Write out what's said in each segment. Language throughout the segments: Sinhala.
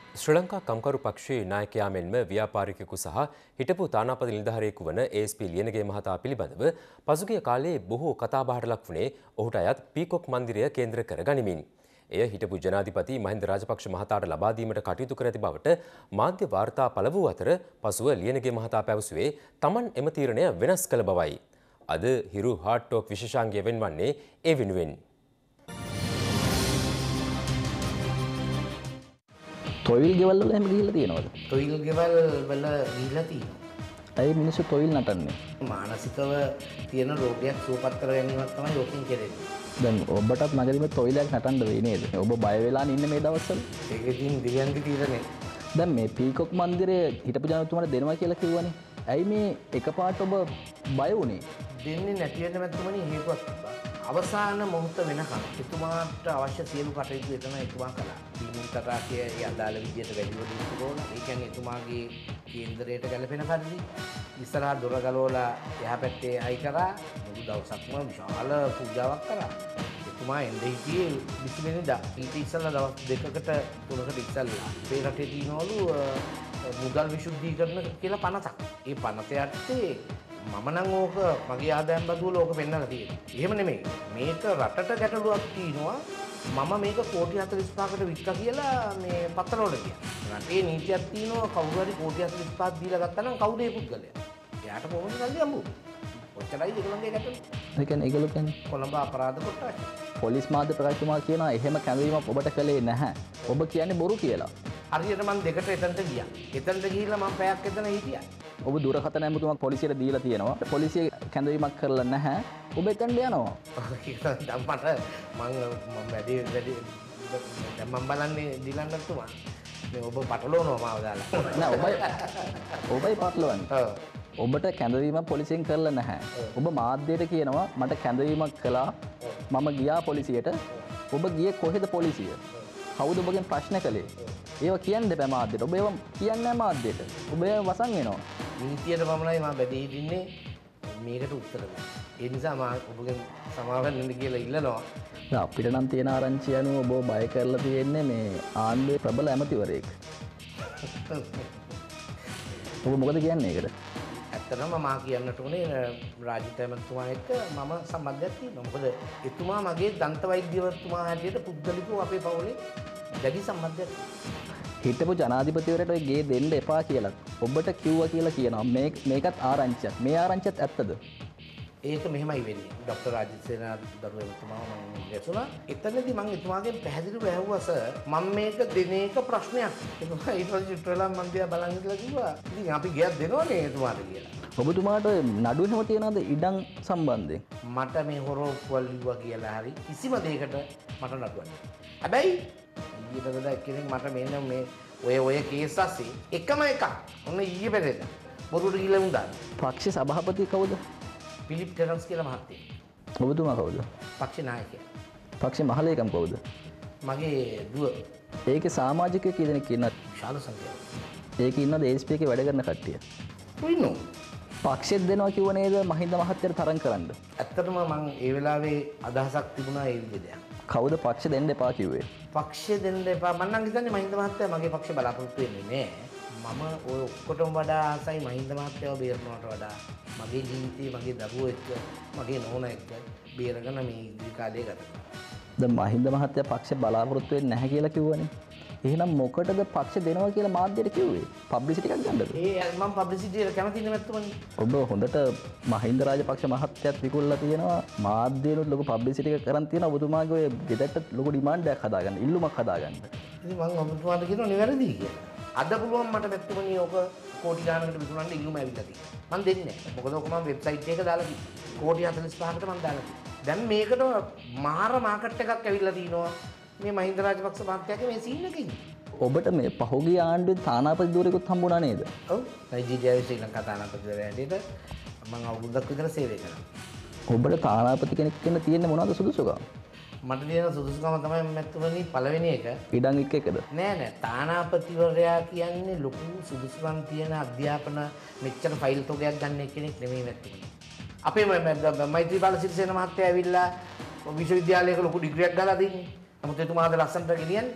ශ්‍රී ලංකා කම්කරු පක්ෂයේ නායකයා මෙන්ම ව්‍යාපාරිකයෙකු සහ හිටපු තානාපති නිලධාරියෙකු වන ASP ලියනගේ මහතා පිළිබඳව පසුගිය කාලයේ බොහෝ කතාබහට ලක් වුණේ ඔහුට අයත් පීකොක් මන්දිරය කේන්ද්‍ර කර ගනිමින්. එය හිටපු ජනාධිපති මහින්ද රාජපක්ෂ මහතාට ලබා දීමට කටයුතු කර ඇති බවට මාධ්‍ය වාර්තා පළ වූ අතර පසුව ලියනගේ මහතා පැවසුවේ තමන් එම තීරණය වෙනස් කළ බවයි. අද හිරු හාට් ටෝක් විශේෂාංගය වෙන්වන්නේ ඒ වෙනුවෙන්. තොයිල් ගෙවල් වල එහෙම ගිහිල්ලා තියෙනවද? තොයිල් ගෙවල් වල ගිහිල්ලා තියෙනවා. ඇයි මිනිස්සු තොයිල් නටන්නේ? මානසිකව තියෙන රෝගයක් සුවපත් කර ගැනීමක් තමයි ලෝකෙන් කෙරෙන්නේ. දැන් ඔබටත් මගදීම තොයිලක් නටන්න වෙයි නේද? ඔබ බය වෙලා ඉන්නේ මේ දවස්වල? ඒක ඉතින් දිව්‍යන්ගේ තීරණේ. දැන් මේ පීකොක් මන්දිරයේ හිටපු ජනතුමාට දෙනවා කියලා කිව්වනේ. ඇයි මේ එකපාරට ඔබ බය වුණේ? දෙන්නේ නැති වෙන මැතිතුමනි හේතුවක් තිබ්බා. අවසාන මොහොත වෙනකම් එතුමාට අවශ්‍ය සියලු කටයුතු එතන එතුමා කළා. දීමුන් තටාකයේ ඒ අදාළ විදියට වැඩිව දීපු ඕන. ඒ කියන්නේ එතුමාගේ කේන්දරයට ගැලපෙන පරිදි ඉස්සරහා දොර ගලවලා එහා පැත්තේ අයි කරා මුළු දවසක්ම විශාල පූජාවක් කරා. එතුමා එන්නේ හිටියේ 20 වෙනිදා. ඊට ඉස්සෙල්ලා දවස් දෙකකට තුනකට ඉස්සෙල්ලා අපේ රටේ තියෙනවලු මුදල් විශුද්ධීකරණ කියලා පනතක්. ඒ පනත යටතේ මම නම් ඕක මගේ ආදායම් බදුවල ඕක පෙන්නලා තියෙනවා. එහෙම නෙමෙයි. මේක රටට ගැටලුවක් තියෙනවා. මම මේක කෝටි 45කට වික්කා කියලා මේ පත්තරවල කියනවා. රටේ නීතියක් තියෙනවා කවුරු හරි කෝටි 45ක් දීලා ගත්තා නම් කවුද ඒ පුද්ගලයා? එයාට කොහොමද ගල්ලි අඹු? ඔච්චරයි ඒගොල්ලන්ගේ ගැටලුව. ඒ කියන්නේ ඒගොල්ලෝ කියන්නේ කොළඹ අපරාධ කොට්ටාශය. පොලිස් මාධ්‍ය ප්‍රකාශකතුමා කියනවා එහෙම කැඳවීමක් ඔබට කළේ නැහැ. ඔබ කියන්නේ බොරු කියලා. හරියට මම දෙකට එතනට ගියා. එතනට ගිහිල්ලා මම පැයක් එතන හිටියා. ඔබ දුරකථන ඇමතුමක් පොලිසියට දීලා තියෙනවා. පොලිසිය කැඳවීමක් කරලා නැහැ. ඔබ එතනට යනවා. දැන් මට මම වැඩි දැන් මම බලන්නේ දිලන්නතුමා. මේ ඔබ පටලවනවා මාව දාලා. නෑ ඔබයි පටලවන්නේ. ඔබට කැඳවීමක් පොලිසියෙන් කරලා නැහැ. ඔබ මාධ්‍යයට කියනවා මට කැඳවීමක් කළා. මම ගියා පොලිසියට. ඔබ ගියේ කොහෙද පොලිසිය? කවුද ඔබගෙන් ප්‍රශ්න කළේ? ඒව කියන්න බෑ මාධ්‍යට. ඔබ ඒව කියන්නේ නැහැ මාධ්‍යට. ඔබ ඒව වසන් වෙනවා. නීතියට පමණයි මම බැදී ඉන්නේ මේකට උත්තර දෙන්න. ඒ නිසා මම ඔබගෙන් සමාව වෙන්න කියලා ඉල්ලනවා. දැන් අපිට නම් තියෙන ආරංචිය අනුව ඔබ බය කරලා තියෙන්නේ මේ ආණ්ඩුවේ ප්‍රබල ඇමතිවරයෙක්. ඔබ මොකද කියන්නේ ඒකට? ඇත්තටම මම කියන්නට උනේ රාජිත ඇමතිතුමා එක්ක මම සම්බන්ධයක් තියෙනවා. මොකද එතුමා මගේ දන්ත වෛද්‍යවරතුමා හැටියට පුද්ගලිකව අපේ පවුලේ දැඩි සම්බන්ධයක් තියෙනවා. හිටපු ජනාධිපතිවරට ඔය ගේ දෙන්න එපා කියලා ඔබට කිව්වා කියලා කියනවා. මේකත් ආරංචියක්. මේ ආරංචියත් ඇත්තද? ඒක මෙහෙමයි වෙන්නේ. ડોક્ટર රාජිත් සේනාධර්ම එතුමා මම ගැසුණා. එතනදී මම එතුමාගෙන් පැහැදිලිව ඇහුවා සර් මම මේක දින එක ප්‍රශ්නයක්. එතුමා ඊට පස්සේ ඉතරලා මම දිහා බලන් ඉඳලා කිව්වා ඉතින් අපි ගියක් දෙනවනේ එතුමාට කියලා. ඔබතුමාට නඩුවෙම තියනවාද ඉඩම් සම්බන්ධයෙන්? මට මේ හොරෝප්පුවල් ලිව්වා කියලා හරි කිසිම දෙයකට මට නඩුවක් නැහැ. හැබැයි ඊට වඩා කෙනෙක් මට මෙන්න මේ ඔය කේස් අස්සේ එකම එකක්. ඔන්න ඊයේ පෙරේද බොරුට ගිහලා උන්දා. පක්ෂ සභාපති කවුද? පිලිප් ටෙරන්ස් කියලා මහත්තයෙක්. ඔබතුමා කවුද? පක්ෂ නායකයා. පක්ෂ මහලේකම් කවුද? මගේ දුව. ඒකේ සමාජිකයෝ කී දෙනෙක් ඉන්නවද? විශාල සංඛ්‍යාවක්. ඒකේ ඉන්නද ASP එකේ වැඩ කරන කට්ටිය? ඉන්නෝ. පක්ෂෙත් දෙනවා කිව්ව නේද මහින්ද මහත්තයාට තරම් කරන්න? ඇත්තටම මම ඒ වෙලාවේ අදහසක් තිබුණා ඒ විදිහට. කවුද පක්ෂ දෙන්න එපා කිව්වේ? පක්ෂ දෙන්න එපා. මම නම් හිතන්නේ මහින්ද මහත්තයා මගේ පක්ෂේ බලාපොරොත්තු වෙන්නේ නෑ. මම ඔය ඔක්කොටම වඩා ආසයි මහින්ද මහත්තයාව බේරනවට වඩා මගේ ජීවිතේ මගේ දරුවෝ එක්ක මගේ නෝනා එක්ක බේරගෙන මේ ඉදිරි කාලය ගත කරනවා. දැන් මහින්ද මහත්තයා පක්ෂ බලාපොරොත්තු වෙන්නේ නැහැ කියලා කිව්වනේ. එහෙනම් මොකටද පක්ෂ දෙනවා කියලා මාධ්‍යයට කිව්වේ? පබ්ලිසිටි එකක් ගන්නද? මම පබ්ලිසිටි එක කැමති නෙමෙයි. ඔබ හොඳට මහින්ද රාජපක්ෂ මහත්තයාත් විකුණලා තියෙනවා. මාධ්‍යවලුත් ලොකු පබ්ලිසිටි එකක් කරන් තියෙනවා. ඔබතුමාගේ ඔය ගෙදරට ලොකු ඩිමාන්ඩ් එකක් හදාගන්න, ඉල්ලුමක් හදාගන්න. ඉතින් මම ඔබතුමාට කියනවා නිවැරදි කියලා. අද පුළුවන් මට මෙතුමනි ඔක කෝටි ගානකට විකුණන්න ඉල්ලුම ඇවිල්ලා තියෙනවා. මම දෙන්නේ නැහැ. මොකද ඔක මම වෙබ්සයිට් එක දාලා තියෙනවා. කෝටි 45කට මම දාලා තියෙනවා. දැන් මේකට මාර මාකට් එකක් ඇවිල්ලා තිනවා. මේ මහින්ද රාජපක්ෂ මහත්තයාගේ මේ සීන් එකකින්. ඔබට මේ පහුගිය ආණ්ඩුවේ තානාපති ධූරෙකුත් හම්බුණා නේද? ඔව්. නයිජීරියාවේ ශ්‍රී ලංකා තානාපතිවරයා හැටියට මම අවුරුද්දක් විතර සේවය කළා. ඔබට තානාපති කෙනෙක් වෙන්න තියෙන්නේ මොනවද සුදුසුකම්? මට තියෙන සුදුසුකම තමයි මැතිතුමනි පළවෙනි එක. ඉඩම් එකද? නෑ තානාපතිවරයා කියන්නේ ලොකු සුදුසුකම් තියෙන අධ්‍යාපන මෙච්චර ෆයිල් තොගයක් ගන්න කෙනෙක් නෙමෙයි මැතිතුමනි. අපේ මෛත්‍රීපාල සිරිසේන මහත්තයා ඇවිල්ලා විශ්වවිද්‍යාලයක ලොකු ඩිග්‍රියක් ගාලා දෙන්නේ. නමුත් එතුමාද ලස්සනට ගෙනියන්නේ.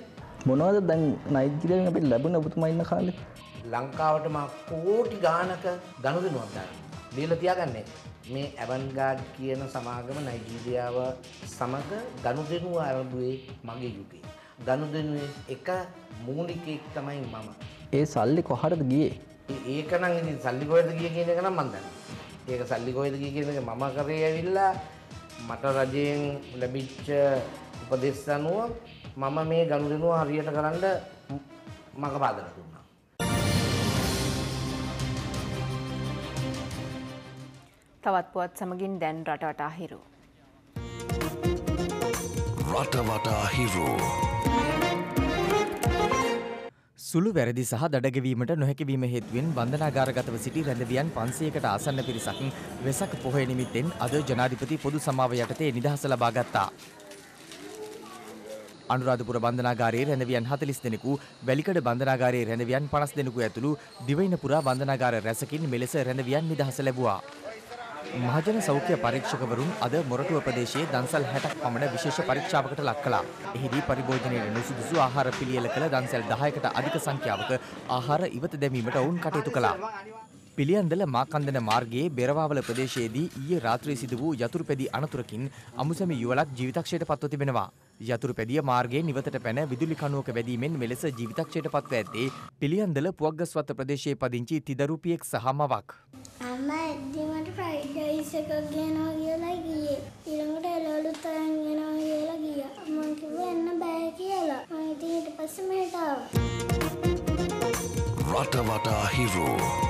මොනවද දැන් නයිජීරියාවෙන් අපිට ලැබුණ ඔබතුමා ඉන්න කාලේ? ලංකාවට මා කෝටි ගානක ගනුදෙනුවක් දානවා. දීලා තියාගන්නේ. මේ ඇවන්ගාඩ් කියන සමාගම නයිජීරියාව සමග ගනුදෙනුව ආරම්භුවේ මගේ යුගයේ. ගනුදෙනුවේ එක මූලිකයෙක් තමයි මම. ඒ සල්ලි කොහටද ගියේ? ඒක නම් ඉතින් සල්ලි කොහෙද ගියේ කියන එක නම් මම දන්නේ. ඒක සල්ලි කොහෙද ගියේ කියන එක මම කරේ ඇවිල්ලා මට රජයෙන් ලැබිච්ච උපදෙස් අනුව මම මේ ගනුදෙනුව හරියට කරන්න මඟ පාදලා දුන්නා. තවත් පුවත් සමගින් දැන් රට වටා හිරු. රට වටා හිරු. සුළු වැරදි සහ දඩගැවීමට නොහැකිවීම හේතුවෙන් බන්ධනාගාරගතව සිටි රැඳවියන් 500කට ආසන්න පිරිසක් වෙසක් පොහොය නිමිත්තෙන් අද ජනාධිපති පොදු සමාව යටතේ නිදහස ලබා ගත්තා. අනුරාධපුර බන්ධනාගාරයේ රැඳවියන් 40 දෙනෙකු, වැලිකඩ බන්ධනාගාරයේ රැඳවියන් 50 දෙනෙකු ඇතුළු දිවයින පුරා බන්ධනාගාර රැසකින් මෙලෙස රැඳවියන් නිදහස ලැබුවා. මහජන සෞඛ්‍ය පරීක්ෂකවරුන් අද මොරටුව ප්‍රදේශයේ දන්සල් 60ක් පමණ විශේෂ පරීක්ෂාවකට ලක් කළා. එහිදී පරිභෝජනයේ නුසුදුසු ආහාර පිළියෙල කළ දන්සල් 10කට අධික සංඛ්‍යාවක ආහාර ඉවත දැමීමට ඔවුන් කටයුතු කළා. පිළියන්දල මාකන්දන මාර්ගයේ බෙරවාවල ප්‍රදේශයේදී ඊයේ රාත්‍රියේ සිදු වූ යතුරුපැදි අනතුරකින් අමුසැමි යුවලක් ජීවිතක්ෂයට පත්ව තිබෙනවා. යතුරුපැදිය මාර්ගයේ නිවතට පැන විදුලි කණුවක වැදීමෙන් මෙලෙස ජීවිතක්ෂයට පත්ව ඇත්තේ පිළියන්දල පුවග්ගස්වත්ත ප්‍රදේශයේ පදිංචි තිදරු පියෙක් සහ මවක්. අම්මා එද්දි මට ෆ්‍රයිඩ් රයිස් එකක් ගෙනවා කියලා ගියේ. ඊළඟට එළවලුත් අරන් ගෙනවා කියලා ගියා. මං කිව්වා එන්න බෑ කියලා. මං ඉතින් ඊට පස්සේ මෙහෙට ආවා. රට වටා හිරු.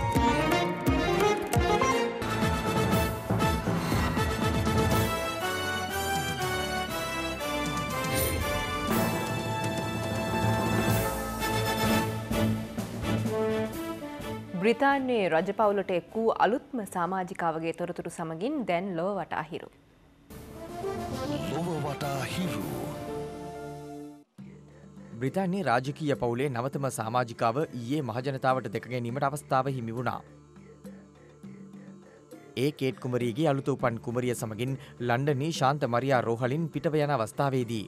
බ්‍රිතාන්‍යයේ රජපෞලට එක් වූ අලුත්ම සමාජිකාවගේ තොරතුරු සමගින් දැන් ලොව වටා හිරු. ලොව වටා හිරු. බ්‍රිතාන්‍යයේ රාජකීය පවුලේ නවතම සමාජිකාව ඊයේ මහජනතාවට දැක ගැනීමට අවස්ථාව හිමි වුණා. ඒ කේට් කුමරියගේ අලුත උපන් කුමරිය සමගින් ලන්ඩනයේ ශාන්ත මරියා රෝහලින් පිටව යන අවස්ථාවේදී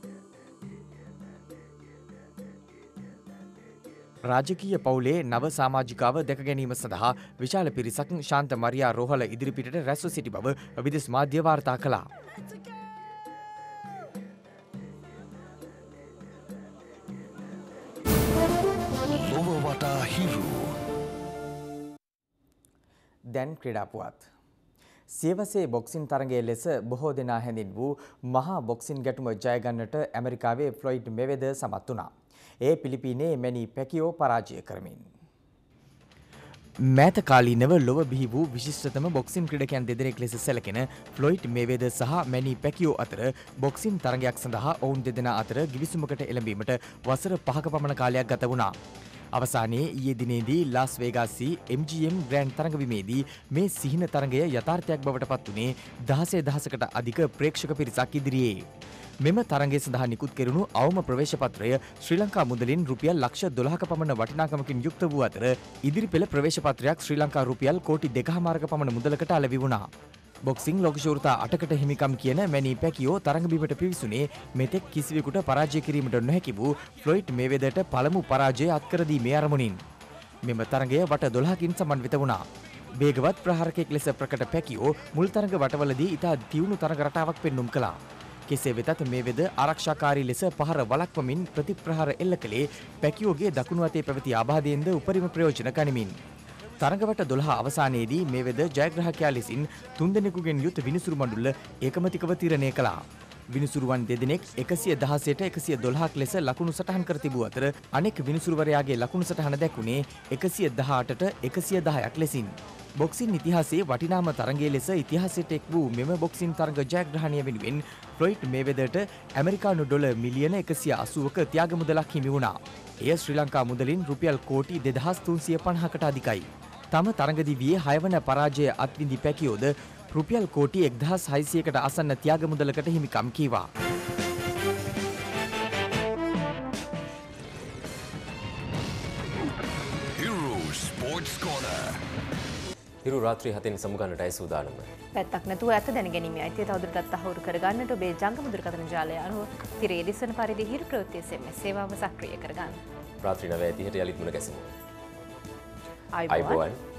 රාජකීය පවුලේ නව සමාජිකාව දැක ගැනීම සඳහා විශාල පිරිසක් ශාන්ත මරියා රෝහල ඉදිරිපිටට රැස්ව සිටි බව විදෙස් මාධ්‍ය වාර්තා කළා. ලොව වටා හිරු. දැන් ක්‍රීඩා පුවත්. සියවසේ බොක්සින් තරගයේ ලෙස බොහෝ දෙනා හැඳින් වූ මහා බොක්සින් ගැටුම ජය ගන්නට ඇමරිකාවේ ෆ්ලොයිඩ් මෙවෙදර් සමත් වුණා. ඒ පිලිපීනේ මැනි පැකියෝ පරාජය කරමින්. මෑත කාලීනව ලොව බිහි වූ විශිෂ්ටතම බොක්සින් ක්‍රීඩකයන් දෙදෙනෙක් ලෙස සැලකෙන ෆ්ලොයිඩ් මේවෙදර් සහ මැනි පැකියෝ අතර බොක්සින් තරගයක් සඳහා ඔවුන් දෙදෙනා අතර ගිවිසුමකට එළඹීමට වසර 5ක පමණ කාලයක් ගත වුණා. අවසානයේ ඊයේ දිනේදී ලාස් වේගාසී MGM ග්‍රෑන්ඩ් තරඟබිමේදී මේ සිහින තරගය යථාර්ථයක් බවට පත් වුණේ 16,000කට අධික ප්‍රේක්ෂක පිරිසක් ඉදිරියේ. මෙම තරගය සඳහා නිකුත් කෙරුණු අවම ප්‍රවේශපත්‍රය ශ්‍රී ලංකා මුදලින් රුපියල් ලක්ෂ 12ක පමණ වටිනාකමකින් යුක්ත වූ අතර ඉදිරි පෙළ ප්‍රවේශපත්‍රයක් ශ්‍රී ලංකා රුපියල් කෝටි 2.5ක පමණ මුදලකට අලෙවි වුණා. බොක්සිං ලෝක ශූරතා 8කට හිමිකම් කියන මැනි පැකියෝ තරඟබිමට පිවිසුනේ මෙතෙක් කිසිවෙකුට පරාජය කිරීමට නොහැකි වූ ෆ්ලොයිඩ් මේවෙදර්ට පළමු පරාජය අත්කර දීමේ අරමුණින්. මෙම තරගය වට 12කින් සමන්විත වුණා. වේගවත් ප්‍රහාරකයෙක් ලෙස ප්‍රකට පැකියෝ මුල් තරග වටවලදී ඉතා දියුණු තරග රටාවක් පෙන්නුම් කළා. කෙසේ වෙතත් මේවෙද ආරක්ෂාකාරී ලෙස පහර වළක්වමින් ප්‍රතිප්‍රහාර එල්ල කළේ පැකියෝගේ දකුණු අතේ පැවති ආබාධයෙන්ද උපරිම ප්‍රයෝජන ගනිමින්. තරගවට 12 අවසානයේදී මේවෙද ජයග්‍රාහකයා ලෙසින් 3 දෙනෙකුගෙන් යුත් විනිසුරු මඬුල්ල ඒකමතිකව තීරණය කළා. විනිසුරුවන් දෙදෙනෙක් 116ට 112ක් ලෙස ලකුණු සටහන් කර තිබූ අතර අනෙක් විනිසුරුවරයාගේ ලකුණු සටහන දැක්ුණේ 118ට 110ක් ලෙසින්. බොක්සින් ඉතිහාසයේ වටිනාම තරගයේ ලෙස ඉතිහාසයට එක් වූ මෙම බොක්සින් තරග ජයග්‍රහණය වෙනුවෙන් ෆ්ලොයිඩ් මේවෙදර්ට ඇමරිකානු ඩොලර් මිලියන 180ක ත්‍යාග මුදලක් හිමි වුණා. එය ශ්‍රී ලංකා මුදලින් රුපියල් කෝටි 2350කට අධිකයි. තම තරගදිවියේ 6 වන පරාජය අත්විඳි පැකියෝද රුපියල් කෝටි 1600කට ආසන්න ත්‍යාග මුදලකට හිමිකම් කීවා. Hero Sports Corner. හිරු රාත්‍රී 7න් සමුගන්නටයි සූදානම. පැත්තක් නැතුව ඇත දැනගැනීමේ අයිතිය තවදුරටත් තහවුරු කරගන්නට ඔබේ ජංගම දුරකථන ජාලය අනුව තිරේ දිස්වන පරිදි හිරු ප්‍රවෘත්ති SMS සේවාව සක්‍රිය කරගන්න. රාත්‍රී 9:30ට යලිත් මුණ ගැසෙමු. ආයුබෝවන්.